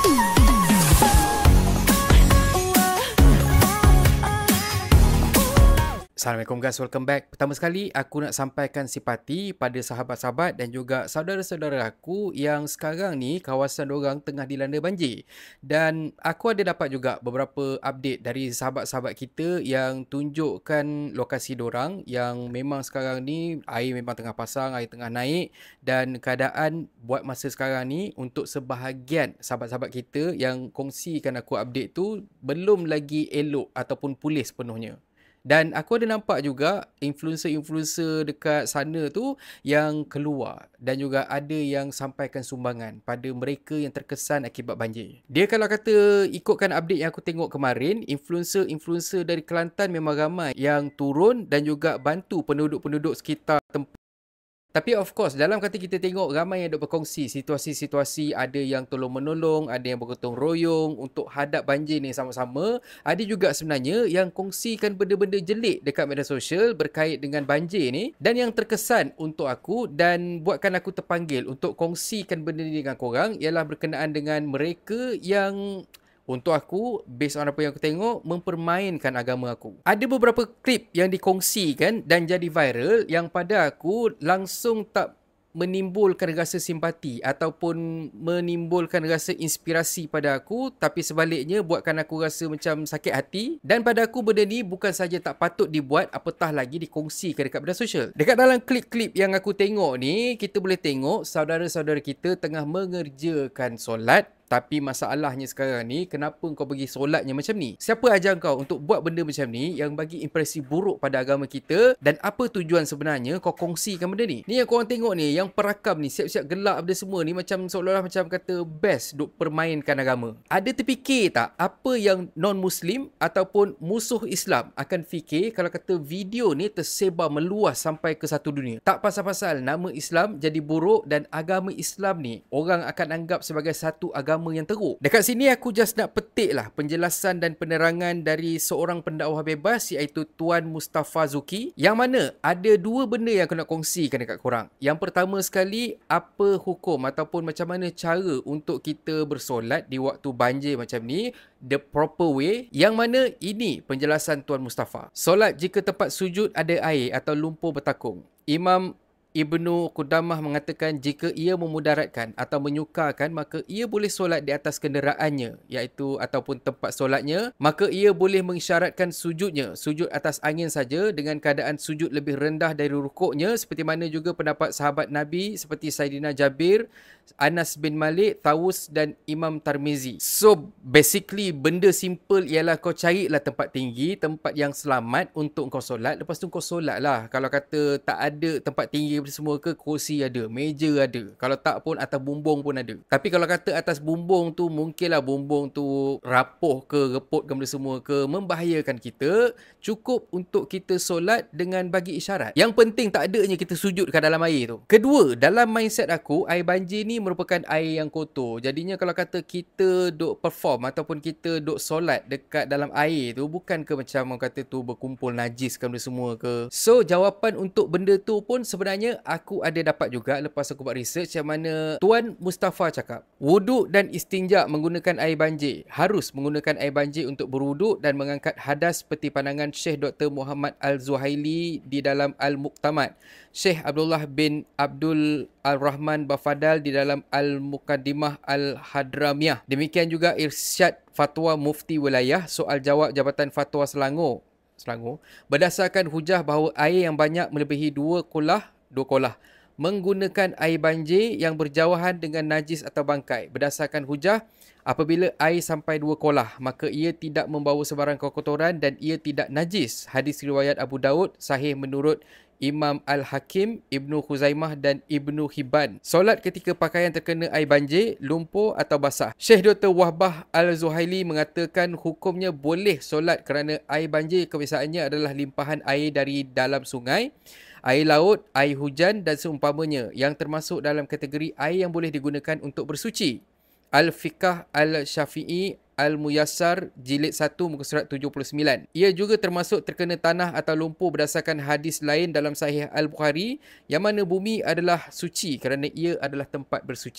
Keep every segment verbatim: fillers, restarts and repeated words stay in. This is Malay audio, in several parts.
Assalamualaikum guys, welcome back. Pertama sekali, aku nak sampaikan simpati pada sahabat-sahabat dan juga saudara-saudara aku yang sekarang ni kawasan dorang tengah dilanda banjir. Dan aku ada dapat juga beberapa update dari sahabat-sahabat kita yang tunjukkan lokasi dorang yang memang sekarang ni air memang tengah pasang, air tengah naik, dan keadaan buat masa sekarang ni untuk sebahagian sahabat-sahabat kita yang kongsikan aku update tu belum lagi elok ataupun pulih sepenuhnya. Dan aku ada nampak juga influencer-influencer dekat sana tu yang keluar dan juga ada yang sampaikan sumbangan pada mereka yang terkesan akibat banjir. Dia kalau kata ikutkan update yang aku tengok kemarin, influencer-influencer dari Kelantan memang ramai yang turun dan juga bantu penduduk-penduduk sekitar tempat. Tapi of course, dalam kata kita tengok ramai yang duk berkongsi situasi-situasi, ada yang tolong-menolong, ada yang bergotong royong untuk hadap banjir ni sama-sama. Ada juga sebenarnya yang kongsikan benda-benda jelik dekat media sosial berkait dengan banjir ni dan yang terkesan untuk aku dan buatkan aku terpanggil untuk kongsikan benda ni dengan korang ialah berkenaan dengan mereka yang untuk aku, based on apa yang aku tengok, mempermainkan agama aku. Ada beberapa klip yang dikongsikan dan jadi viral yang pada aku langsung tak menimbulkan rasa simpati ataupun menimbulkan rasa inspirasi pada aku, tapi sebaliknya buatkan aku rasa macam sakit hati. Dan pada aku benda ni bukan saja tak patut dibuat, apatah lagi dikongsikan dekat media sosial. Dekat dalam klip-klip yang aku tengok ni, kita boleh tengok saudara-saudara kita tengah mengerjakan solat. Tapi masalahnya sekarang ni, kenapa kau pergi solatnya macam ni? Siapa ajar kau untuk buat benda macam ni yang bagi impresi buruk pada agama kita? Dan apa tujuan sebenarnya kau kongsikan benda ni? Ni yang korang tengok ni, yang perakam ni, siap-siap gelak benda semua ni macam seolah-olah macam kata best duk permainkan agama. Ada terfikir tak apa yang non-Muslim ataupun musuh Islam akan fikir kalau kata video ni tersebar meluas sampai ke satu dunia? Tak pasal-pasal nama Islam jadi buruk dan agama Islam ni orang akan anggap sebagai satu agama yang teruk. Dekat sini aku just nak petik lah penjelasan dan penerangan dari seorang pendakwah bebas iaitu Tuan Mustafa Zuki, yang mana ada dua benda yang aku nak kongsikan dekat korang. Yang pertama sekali, apa hukum ataupun macam mana cara untuk kita bersolat di waktu banjir macam ni, the proper way, yang mana ini penjelasan Tuan Mustafa. Solat jika tempat sujud ada air atau lumpur bertakung. Imam Ibnu Qudamah mengatakan jika ia memudaratkan atau menyukarkan, maka ia boleh solat di atas kenderaannya iaitu ataupun tempat solatnya, maka ia boleh mengisyaratkan sujudnya sujud atas angin saja dengan keadaan sujud lebih rendah dari rukuknya, seperti mana juga pendapat sahabat Nabi seperti Saidina Jabir, Anas bin Malik, Tawus dan Imam Tirmizi. So basically benda simple ialah kau carilah tempat tinggi, tempat yang selamat untuk kau solat, lepas tu kau solat lah. Kalau kata tak ada tempat tinggi semua ke, kursi ada, meja ada, kalau tak pun atas bumbung pun ada. Tapi kalau kata atas bumbung tu, mungkinlah bumbung tu rapuh ke, reput ke, benda semua ke, membahayakan kita. Cukup untuk kita solat dengan bagi isyarat. Yang penting tak adanya kita sujud kat dalam air tu. Kedua, dalam mindset aku, air banjir ni merupakan air yang kotor. Jadinya kalau kata kita duk perform ataupun kita duk solat dekat dalam air tu, bukan ke macam orang kata tu berkumpul najis ke benda semua ke. So jawapan untuk benda tu pun sebenarnya aku ada dapat juga lepas aku buat research, yang mana Tuan Mustafa cakap wuduk dan istinja menggunakan air banjir. Harus menggunakan air banjir untuk berwuduk dan mengangkat hadas seperti pandangan Syekh Doktor Muhammad Al-Zuhaili di dalam Al-Muqtamad, Syekh Abdullah bin Abdul Al-Rahman Bafadal di dalam Al-Muqaddimah Al-Hadramiyah. Demikian juga irsyad fatwa Mufti Wilayah soal jawab Jabatan Fatwa Selangor Selangor berdasarkan hujah bahawa air yang banyak melebihi dua kolah dua kolah menggunakan air banjir yang berjauhan dengan najis atau bangkai. Berdasarkan hujah, apabila air sampai dua kolah, maka ia tidak membawa sebarang kekotoran dan ia tidak najis. Hadis riwayat Abu Daud, sahih menurut Imam Al-Hakim, Ibnu Khuzaimah dan Ibnu Hibban. Solat ketika pakaian terkena air banjir, lumpur atau basah. Syekh Doktor Wahbah Al-Zuhaili mengatakan hukumnya boleh solat kerana air banjir kebiasaannya adalah limpahan air dari dalam sungai, air laut, air hujan dan seumpamanya, yang termasuk dalam kategori air yang boleh digunakan untuk bersuci. Al-Fiqh Al-Syafi'i Al-Muyassar jilid satu muka surat tujuh puluh sembilan. Ia juga termasuk terkena tanah atau lumpur berdasarkan hadis lain dalam Sahih Al-Bukhari, yang mana bumi adalah suci kerana ia adalah tempat bersuci.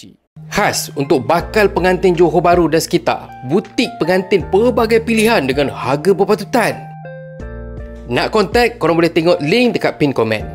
Khas untuk bakal pengantin Johor Bahru dan sekitar. Butik pengantin pelbagai pilihan dengan harga berpatutan. Nak kontak, korang boleh tengok link dekat pin komen.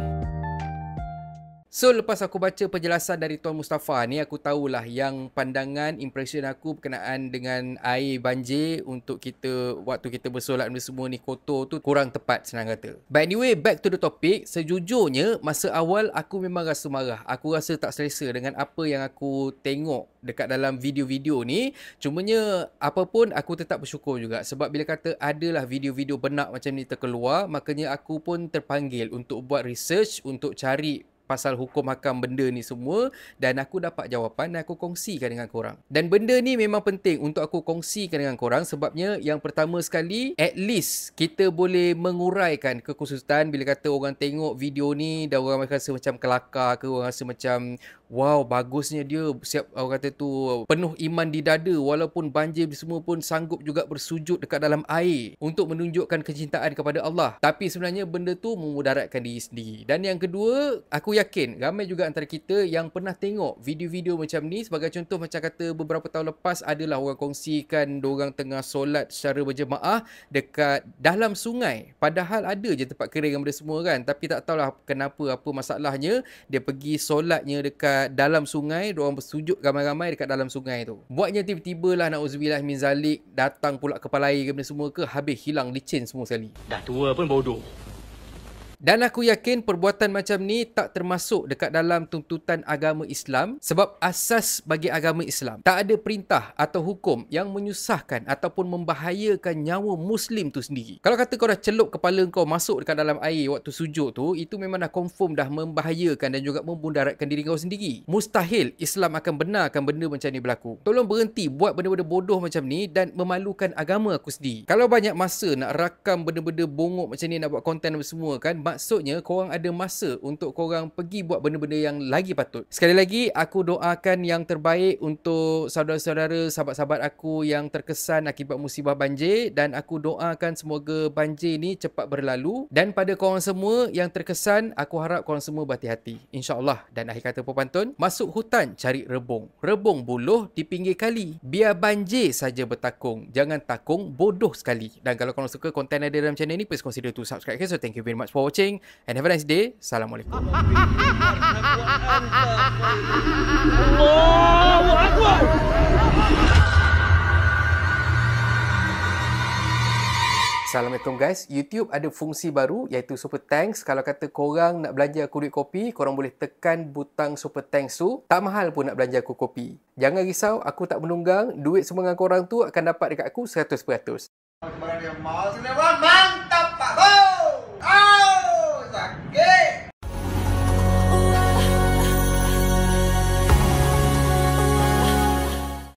So, lepas aku baca penjelasan dari Tuan Mustafa ni, aku tahulah yang pandangan, impression aku berkenaan dengan air banjir untuk kita, waktu kita bersolat dan semua ni kotor tu kurang tepat, senang kata. But anyway, back to the topic. Sejujurnya, masa awal aku memang rasa marah. Aku rasa tak selesa dengan apa yang aku tengok dekat dalam video-video ni. Cumanya, apa pun aku tetap bersyukur juga. Sebab bila kata adalah video-video benak macam ni terkeluar, makanya aku pun terpanggil untuk buat research, untuk cari pasal hukum hakam benda ni semua, dan aku dapat jawapan dan aku kongsikan dengan korang. Dan benda ni memang penting untuk aku kongsikan dengan korang sebabnya yang pertama sekali, at least kita boleh menguraikan kekhususan bila kata orang tengok video ni dan orang rasa macam kelakar ke, orang rasa macam wow, bagusnya dia siap, orang kata tu penuh iman di dada walaupun banjir semua pun sanggup juga bersujud dekat dalam air untuk menunjukkan kecintaan kepada Allah. Tapi sebenarnya benda tu memudaratkan diri sendiri. Dan yang kedua, aku yakin ramai juga antara kita yang pernah tengok video-video macam ni. Sebagai contoh, macam kata beberapa tahun lepas adalah orang kongsikan diorang tengah solat secara berjemaah dekat dalam sungai. Padahal ada je tempat kering benda semua kan. Tapi tak tahulah kenapa, apa masalahnya. Dia pergi solatnya dekat dalam sungai, diorang bersujud ramai-ramai dekat dalam sungai tu. Buatnya tiba-tiba lah, na'udzubillah min zalik, datang pula kepala air ke benda semua ke, habis hilang licin semua sekali. Dah tua pun bodoh. Dan aku yakin perbuatan macam ni tak termasuk dekat dalam tuntutan agama Islam sebab asas bagi agama Islam tak ada perintah atau hukum yang menyusahkan ataupun membahayakan nyawa Muslim tu sendiri. Kalau kata kau dah celup kepala kau masuk dekat dalam air waktu sujud tu, itu memang dah confirm dah membahayakan dan juga memudaratkan diri kau sendiri. Mustahil Islam akan benarkan benda macam ni berlaku. Tolong berhenti buat benda-benda bodoh macam ni dan memalukan agama aku sendiri. Kalau banyak masa nak rakam benda-benda bongok macam ni, nak buat konten semua kan, maksudnya korang ada masa untuk korang pergi buat benda-benda yang lagi patut. Sekali lagi, aku doakan yang terbaik untuk saudara-saudara, sahabat-sahabat aku yang terkesan akibat musibah banjir, dan aku doakan semoga banjir ni cepat berlalu. Dan pada korang semua yang terkesan, aku harap korang semua berhati-hati, insya-Allah. Dan akhir kata pepantun, masuk hutan cari rebung. Rebung buluh di pinggir kali. Biar banjir saja bertakung, jangan takung bodoh sekali. Dan kalau korang suka konten ada dalam channel ni, please consider to subscribe. Okay, so thank you very much for watching. And have a nice day. Assalamualaikum. Allahu Akbar. Assalamualaikum guys. YouTube ada fungsi baru iaitu Super Thanks. Kalau kata korang nak belanja aku duit kopi, korang boleh tekan butang Super Thanks tu. Tak mahal pun nak belanja aku kopi. Jangan risau, aku tak menunggang. Duit sumbangan korang tu akan dapat dekat aku seratus peratus. Barang yang mahal sini, bang!